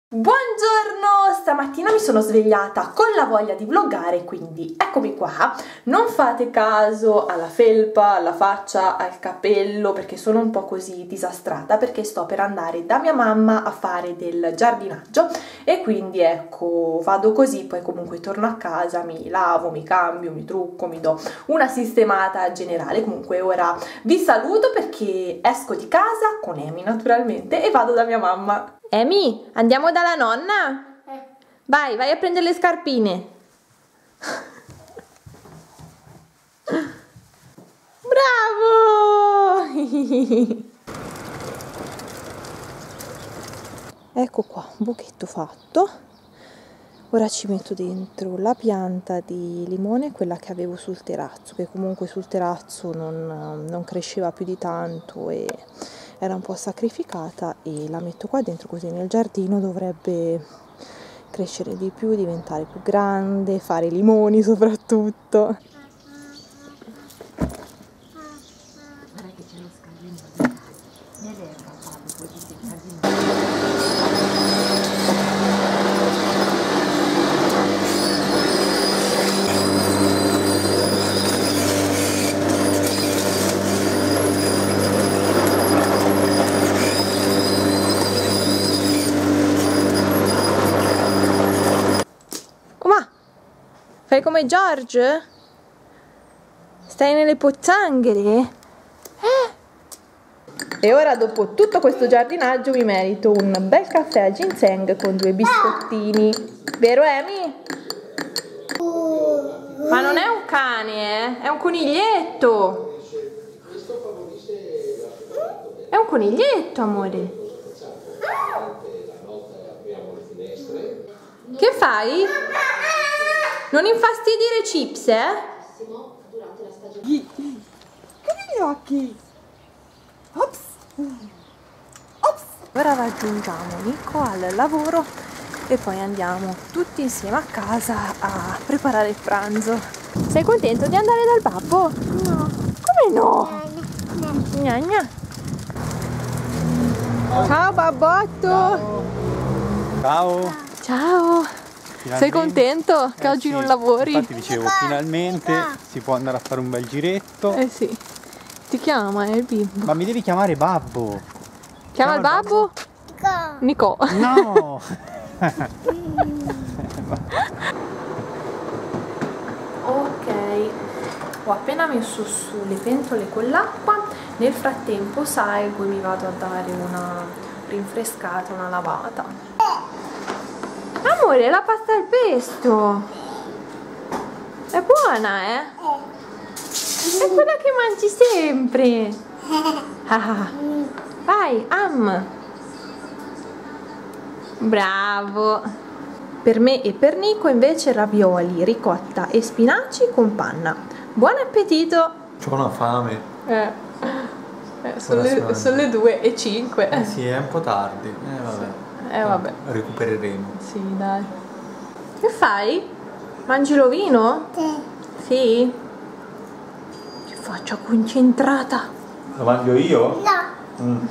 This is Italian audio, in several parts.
Buongiorno! Stamattina mi sono svegliata con la voglia di vloggare, quindi eccomi qua. Non fate caso alla felpa, alla faccia, al capello, perché sono un po' così disastrata, perché sto per andare da mia mamma a fare del giardinaggio e quindi ecco, vado così, poi comunque torno a casa, mi lavo, mi cambio, mi trucco, mi do una sistemata generale. Comunque ora vi saluto perché esco di casa con Emi naturalmente e vado da mia mamma. Emi, andiamo dalla nonna? Vai a prendere le scarpine. Bravo! Ecco qua, un buchetto fatto. Ora ci metto dentro la pianta di limone, quella che avevo sul terrazzo, che comunque sul terrazzo non cresceva più di tanto e era un po' sacrificata, e la metto qua dentro, così nel giardino dovrebbe crescere di più, diventare più grande, fare limoni soprattutto. Guarda che c'è lo scaldino nell'erba, poi ci si scaldino. Fai come George? Stai nelle pozzanghere? E ora, dopo tutto questo giardinaggio, mi merito un bel caffè al ginseng con 2 biscottini. Vero, Emi? Ma non è un cane, È un coniglietto. È un coniglietto, amore. Che fai? Non infastidire Chips, Chiudi gli occhi. Ops. Ops. Ora raggiungiamo Nico al lavoro e poi andiamo tutti insieme a casa a preparare il pranzo. Sei contento di andare dal babbo? No. Come no? Gna gna. Ciao babbotto. Ciao. Ciao. Sei contento che oggi sì, non lavori? Infatti dicevo, finalmente si può andare a fare un bel giretto. Eh sì. Ti chiama il bimbo. Ma mi devi chiamare babbo. Chiama il babbo? Nico. No. Ok, ho appena messo su le pentole con l'acqua. Nel frattempo salgo e mi vado a dare una rinfrescata, una lavata. Amore, la pasta al pesto è buona, eh? È quella che mangi sempre. Vai, bravo. Per me e per Nico invece ravioli, ricotta e spinaci con panna. Buon appetito. C'ho una fame. Sono le 2:05. Eh sì, è un po' tardi. Vabbè. Recupereremo. Sì, dai. Che fai? Mangi l'ovino? Sì. Che faccia concentrata. Lo mangio io? No.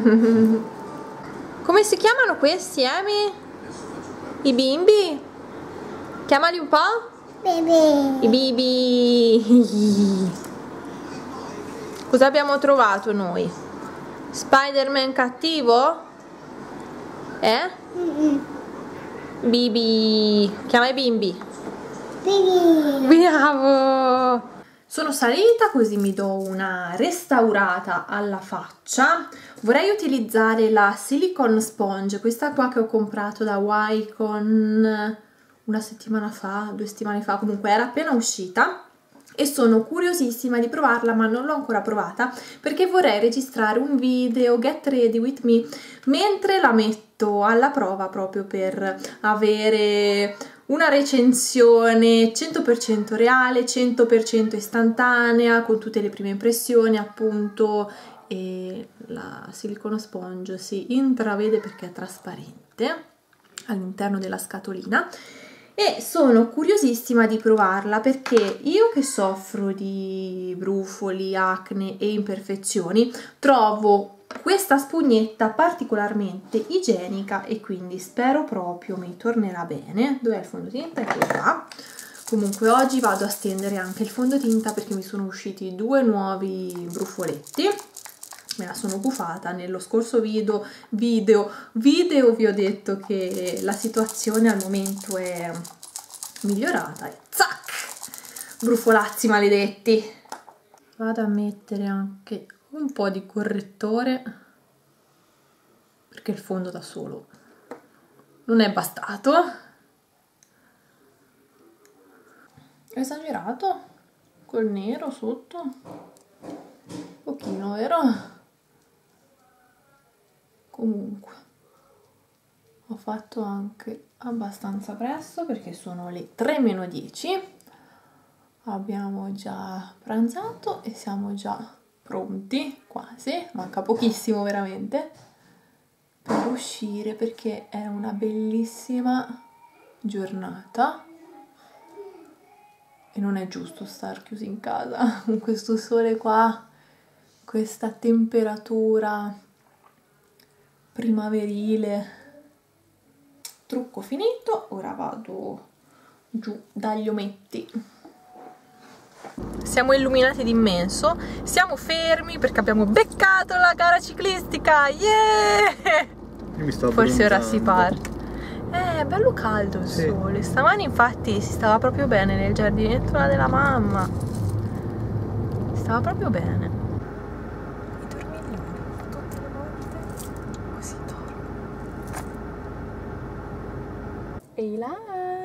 Come si chiamano questi, Emi? I bimbi? Chiamali un po'. Bebè. I bibi. Cosa abbiamo trovato noi? Spider-Man cattivo? Bibi. Chiama i bimbi. Bebè. Bravo! Sono salita, così mi do una restaurata alla faccia. Vorrei utilizzare la silicone sponge, questa qua che ho comprato da Wycon una settimana fa, 2 settimane fa, comunque era appena uscita. E sono curiosissima di provarla, ma non l'ho ancora provata perché vorrei registrare un video Get Ready With Me mentre la metto alla prova, proprio per avere una recensione 100% reale, 100% istantanea, con tutte le prime impressioni appunto. E la silicone sponge si intravede perché è trasparente all'interno della scatolina. E sono curiosissima di provarla perché io, che soffro di brufoli, acne e imperfezioni, trovo questa spugnetta particolarmente igienica e quindi spero proprio mi tornerà bene. Dov'è il fondotinta? Eccolo qua. Comunque oggi vado a stendere anche il fondotinta perché mi sono usciti 2 nuovi brufoletti. Me la sono gufata. Nello scorso video vi ho detto che la situazione al momento è migliorata e zac! Brufolazzi maledetti! Vado a mettere anche un po' di correttore perché il fondo da solo non è bastato. Ho esagerato col nero sotto un pochino, vero? Comunque ho fatto anche abbastanza presto perché sono le 3:10. Abbiamo già pranzato e siamo già pronti, quasi, manca pochissimo veramente, per uscire perché è una bellissima giornata e non è giusto star chiusi in casa con questo sole qua, questa temperatura primaverile. Trucco finito, ora vado giù dagli ometti. Siamo illuminati d'immenso, siamo fermi perché abbiamo beccato la gara ciclistica, yeah! Forse ora si parte. È bello caldo il sole, stamani infatti si stava proprio bene nel giardinetto là della mamma, stava proprio bene. I dormiglioni, tutte le volte così dormo. Ehi là!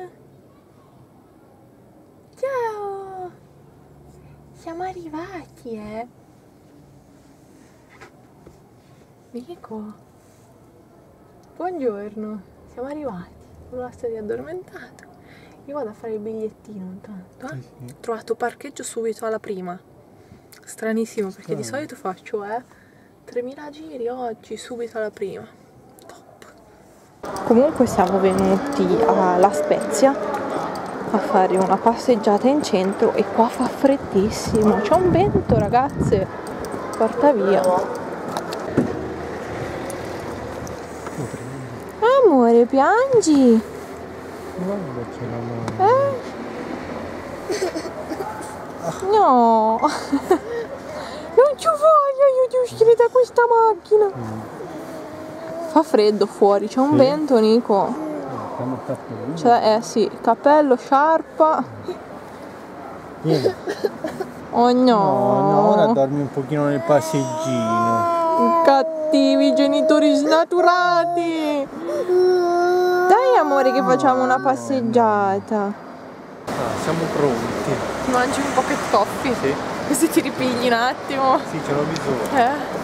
Ciao! Siamo arrivati, Nico, buongiorno, siamo arrivati. Uno si è riaddormentato. Io vado a fare il bigliettino intanto, Ho trovato parcheggio subito alla prima. Stranissimo perché di solito faccio 3000 giri, oggi subito alla prima. Top. Comunque siamo venuti alla Spezia a fare una passeggiata in centro e qua fa freddissimo, c'è un vento ragazze, porta via. Amore, piangi? Guarda, c'è la mano. No, non ci voglio io di uscire da questa macchina. Fa freddo fuori, c'è un vento, Nico. Cioè, sì, cappello, sciarpa. Oh no. No, ora dormi un pochino nel passeggino. Cattivi genitori snaturati. Dai amore che facciamo una passeggiata. Siamo pronti. Ti mangi un pocket coffee? Sì. Così ti ripigli un attimo. Sì, ce l'ho bisogno.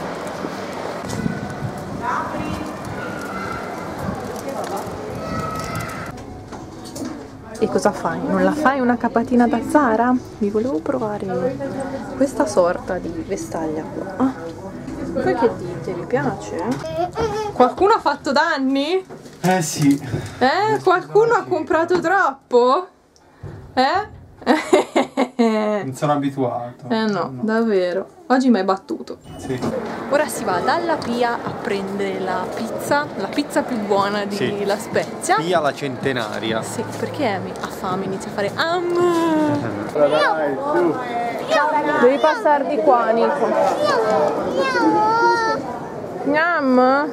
E cosa fai? Non la fai una capatina da Zara? Vi volevo provare questa sorta di vestaglia qua. Voi che dite? Vi piace? Qualcuno ha fatto danni? Sì. Qualcuno ha comprato troppo? Non sono abituato. No, davvero. Oggi mi hai battuto. Sì. Ora si va dalla Pia a prendere la pizza più buona di La Spezia. Pia la centenaria. Sì, perché Amy ha fame, inizia a fare Dai, su. Devi passare di qua, Nico. Gnam.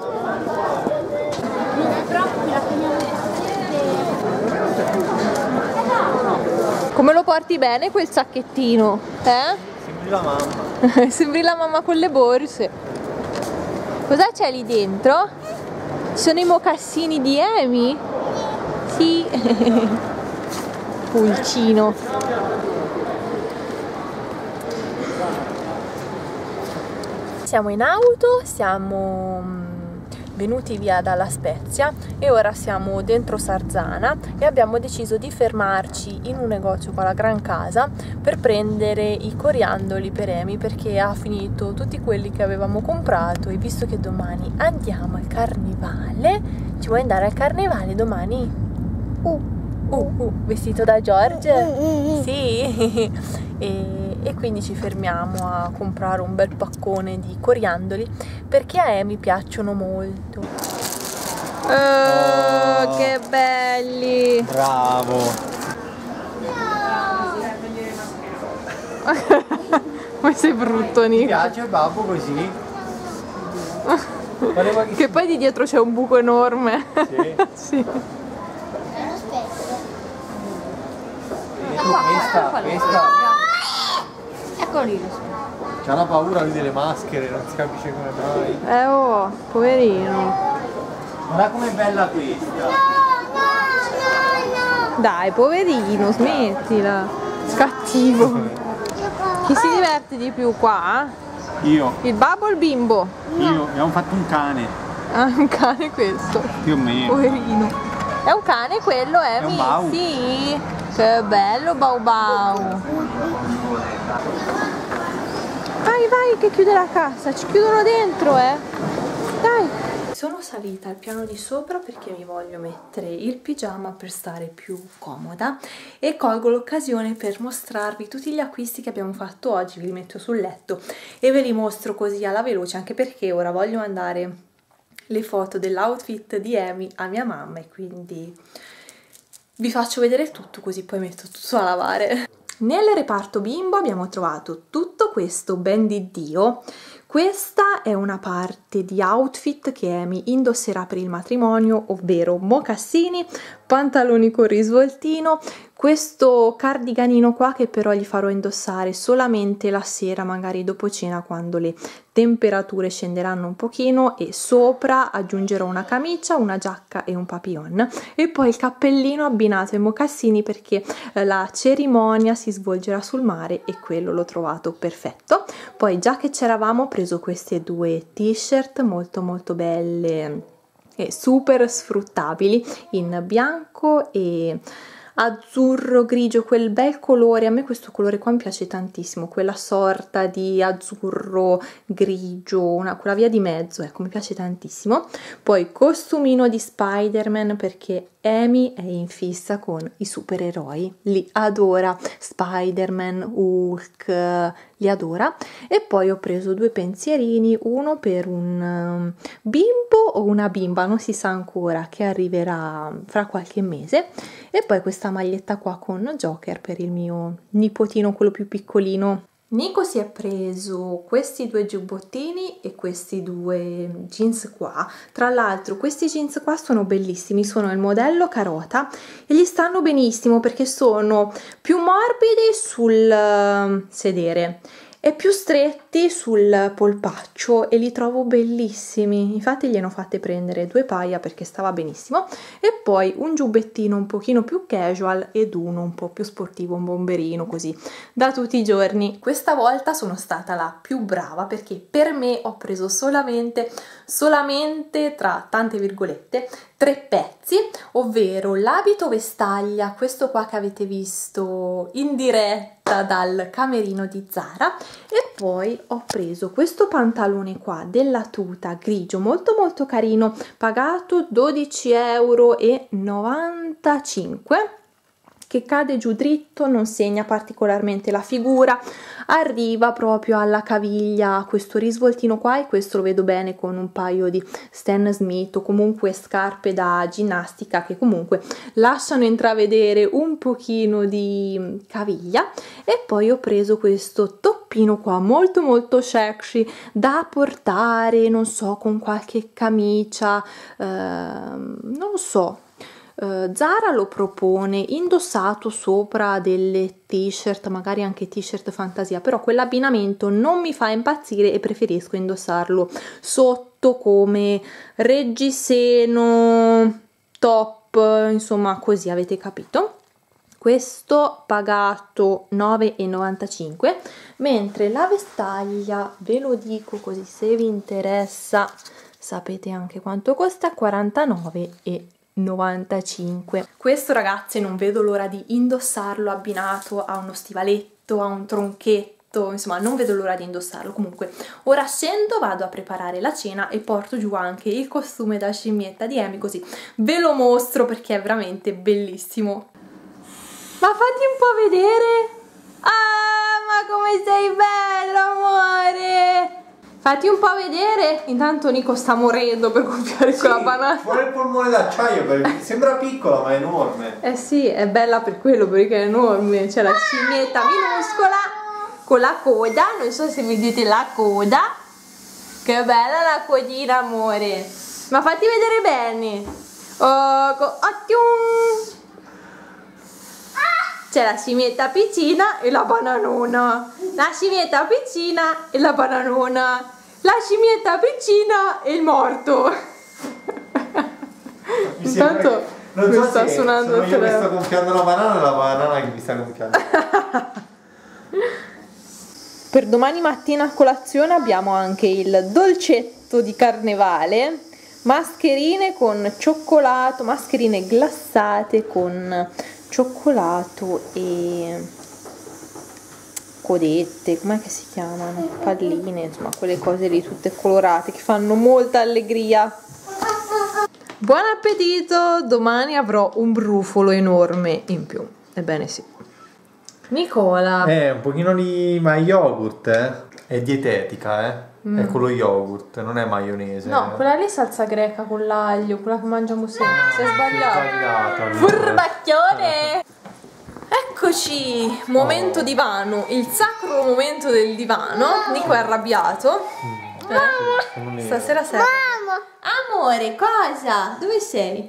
Come lo porti bene quel sacchettino? Sembri la mamma. Sembri la mamma con le borse. Cosa c'è lì dentro? Ci sono i mocassini di Amy? Sì. Pulcino. Siamo in auto, siamo venuti via dalla Spezia e ora siamo dentro Sarzana e abbiamo deciso di fermarci in un negozio qua alla Gran Casa per prendere i coriandoli per Amy perché ha finito tutti quelli che avevamo comprato e visto che domani andiamo al carnevale, ci vuoi andare al carnevale domani? Vestito da George? Sì. e quindi ci fermiamo a comprare un bel paccone di coriandoli perché a Amy piacciono molto. Oh, che belli! Bravo! Ma sei brutto, Mi Nico. piace babbo così? Che poi di dietro c'è un buco enorme. Sì. Sì. Questa Eccolo lì. c'ha una paura lui delle maschere, non si capisce come mai. Oh, poverino. Guarda com'è bella questa! Dai, poverino, smettila. Cattivo. Chi si diverte di più qua? Io, Il babbo o il bimbo? abbiamo fatto un cane, Ah, un cane questo. più o meno. Poverino. È un cane quello, Amy? un bau. Sì. Che bello Bau Bau. Vai, vai, che chiude la cassa. Ci chiudono dentro, Dai. Sono salita al piano di sopra perché mi voglio mettere il pigiama per stare più comoda e colgo l'occasione per mostrarvi tutti gli acquisti che abbiamo fatto oggi. Vi li metto sul letto e ve li mostro così alla veloce, anche perché ora voglio mandare le foto dell'outfit di Amy a mia mamma e quindi vi faccio vedere tutto, così poi metto tutto a lavare. Nel reparto bimbo abbiamo trovato tutto questo ben di Dio. Questa è una parte di outfit che Amy indosserà per il matrimonio, ovvero mocassini, pantaloni con risvoltino, questo cardiganino qua che però gli farò indossare solamente la sera, magari dopo cena quando le temperature scenderanno un pochino, e sopra aggiungerò una camicia, una giacca e un papillon e poi il cappellino abbinato ai mocassini perché la cerimonia si svolgerà sul mare e quello l'ho trovato perfetto. Poi già che c'eravamo ho preso queste due t-shirt molto molto belle e super sfruttabili in bianco e azzurro grigio, quel bel colore. A me questo colore qua mi piace tantissimo, quella sorta di azzurro grigio, quella via di mezzo, ecco, mi piace tantissimo. Poi costumino di Spider-Man perché Amy è in fissa con i supereroi, li adora, Spider-Man, Hulk, li adora. E poi ho preso due pensierini, uno per un bimbo o una bimba, non si sa ancora, che arriverà fra qualche mese, e poi questa maglietta qua con Joker per il mio nipotino, quello più piccolino. Nico si è preso questi due giubbottini e questi due jeans qua. Tra l'altro questi jeans qua sono bellissimi, sono il modello carota e gli stanno benissimo perché sono più morbidi sul sedere e più stretti sul polpaccio e li trovo bellissimi. Infatti gliene ho fatte prendere due paia perché stava benissimo, e poi un giubbettino un pochino più casual ed uno un po' più sportivo, un bomberino così da tutti i giorni. Questa volta sono stata la più brava perché per me ho preso solamente tra tante virgolette 3 pezzi, ovvero l'abito vestaglia, questo qua che avete visto in diretta dal camerino di Zara, e poi ho preso questo pantalone qua della tuta grigio molto molto carino, pagato 12,95 €, che cade giù dritto, non segna particolarmente la figura, arriva proprio alla caviglia questo risvoltino qua, e questo lo vedo bene con un paio di Stan Smith o comunque scarpe da ginnastica che comunque lasciano intravedere un pochino di caviglia. E poi ho preso questo toppino qua molto molto sexy da portare, non so, con qualche camicia, non so. Zara lo propone indossato sopra delle t-shirt, magari anche t-shirt fantasia, però quell'abbinamento non mi fa impazzire e preferisco indossarlo sotto come reggiseno, top, insomma così, avete capito. Questo pagato 9,95 €, mentre la vestaglia, ve lo dico così se vi interessa sapete anche quanto costa, 49,95 €. Questo, ragazzi, non vedo l'ora di indossarlo abbinato a uno stivaletto, a un tronchetto, insomma non vedo l'ora di indossarlo. Comunque ora scendo, vado a preparare la cena e porto giù anche il costume da scimmietta di Amy, così ve lo mostro perché è veramente bellissimo. Ma fatti un po' vedere! Ah, ma ma come sei bello, amore! Fatti un po' vedere. Intanto Nico sta morendo per gonfiare quella banana. Vuole il polmone d'acciaio perché sembra piccola ma è enorme. Eh sì, è bella per quello perché è enorme. C'è la scimmietta minuscola con la coda. Non so se vedete la coda. Che bella la codina, amore. Ma fatti vedere bene. Ottimo. C'è la scimmietta piccina e la bananona. La scimmietta piccina e la bananona. La scimmietta piccina e il morto. Intanto non mi so sta se suonando sono il io che sto telefono. gonfiando la banana che mi sta gonfiando. Per domani mattina a colazione abbiamo anche il dolcetto di carnevale. Mascherine con cioccolato, mascherine glassate con cioccolato e codette, com'è che si chiamano? Palline, insomma quelle cose lì tutte colorate che fanno molta allegria. Buon appetito! Domani avrò un brufolo enorme in più. Ebbene sì. Nicola. Un pochino di yogurt, è dietetica, è con lo yogurt, non è maionese. No, quella lì è salsa greca con l'aglio, quella che mangiamo sempre. Si è sbagliato. Allora. Furbacchione! Eccoci, momento divano, il sacro momento del divano. Nico è arrabbiato. Stasera sei. Amore, cosa? Dove sei?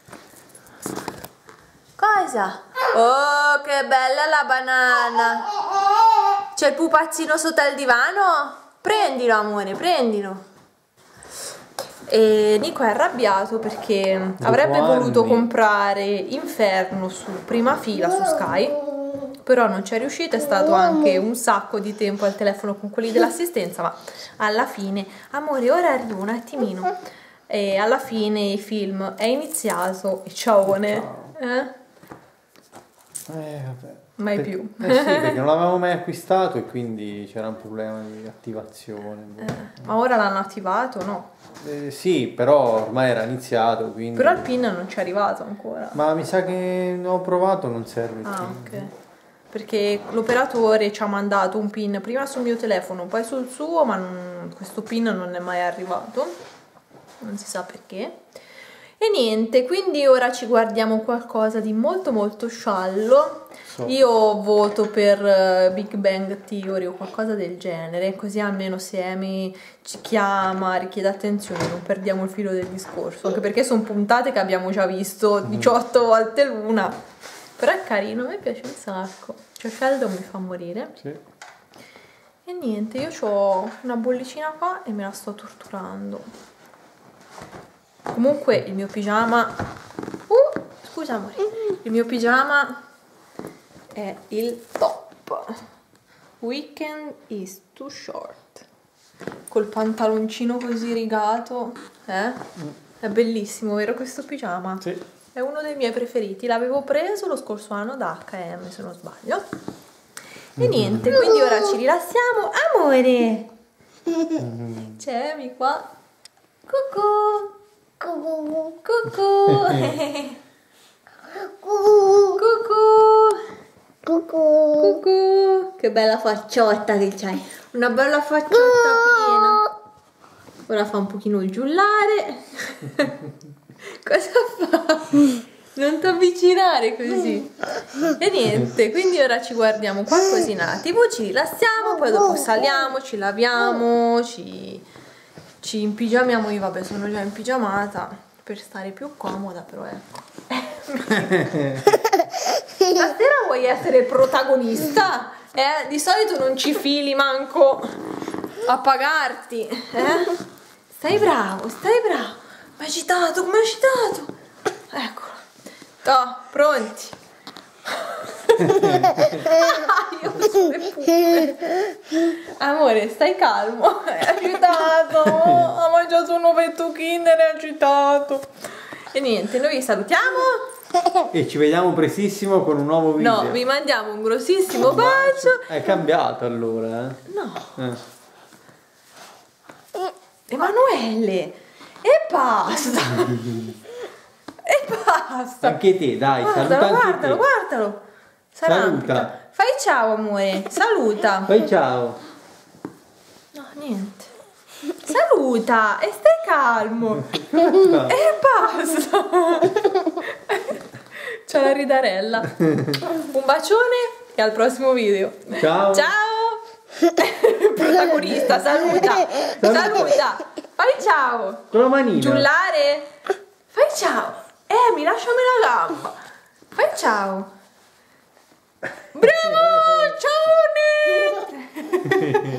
Cosa? Oh, che bella la banana! C'è il pupazzino sotto al divano? Prendilo, amore, prendilo. E Nico è arrabbiato perché avrebbe voluto comprare Inferno su prima fila su Sky, però non ci è riuscito, è stato anche un sacco di tempo al telefono con quelli dell'assistenza, ma alla fine, amore, ora arrivo un attimino. E alla fine il film è iniziato e ciaone. Vabbè. Mai più. Sì, perché non l'avevamo mai acquistato e quindi c'era un problema di attivazione. Ma ora l'hanno attivato, no? Sì, però ormai era iniziato, quindi... Però il PIN non ci è arrivato ancora. Ma mi sa che ho provato, non serve il Ah, PIN. ok. Perché l'operatore ci ha mandato un PIN prima sul mio telefono, poi sul suo, ma questo PIN non è mai arrivato. Non si sa perché. E niente, quindi ora ci guardiamo qualcosa di molto molto sciallo. Io voto per Big Bang Theory o qualcosa del genere, così almeno se Amy ci chiama, richiede attenzione, non perdiamo il filo del discorso, anche perché sono puntate che abbiamo già visto 18 volte l'una. Però è carino, a me piace un sacco. Cioè Sheldon mi fa morire. Sì. E niente, io ho una bollicina qua e me la sto torturando. Comunque il mio pigiama scusa amore, il mio pigiama è il top. Weekend is too short, col pantaloncino così rigato, è bellissimo, vero questo pigiama? Sì. È uno dei miei preferiti, l'avevo preso lo scorso anno da H&M se non sbaglio. E niente, quindi ora ci rilassiamo. Amore, c'è Amy qua. Cucù. Cucù. Cucù. Cucù. Che bella facciotta che c'hai. Una bella facciotta piena. Ora fa un pochino il giullare. Cosa fa? Non ti avvicinare così. E niente, quindi ora ci guardiamo qualcosina a TV, ci rilassiamo, poi dopo saliamo, ci laviamo, ci impigiamiamo. Io vabbè sono già impigiamata per stare più comoda, però ecco. Stasera vuoi essere protagonista? Di solito non ci fili manco a pagarti. Stai bravo, stai bravo. Mi hai agitato, come hai agitato? Eccolo. Toh, pronti. Amore, stai calmo. È agitato. Ha mangiato un ovetto Kinder, è agitato. E niente, noi vi salutiamo. E ci vediamo prestissimo con un nuovo video. No, vi mandiamo un grossissimo bacio. È cambiato allora, No. Emanuele. E basta. E basta. Anche te, dai, Guardalo, saluta anche guardalo, te. guardalo. Saluta. Fai ciao amore, saluta. Fai ciao. No, niente. Saluta e stai calmo. E basta. C'è la ridarella. Un bacione e al prossimo video. Ciao. Ciao. Protagonista, saluta. Saluta. Fai ciao. Con la manina. Giullare. Fai ciao. Mi lasciami la gamba. Fai ciao. Bravo, ciao Nick.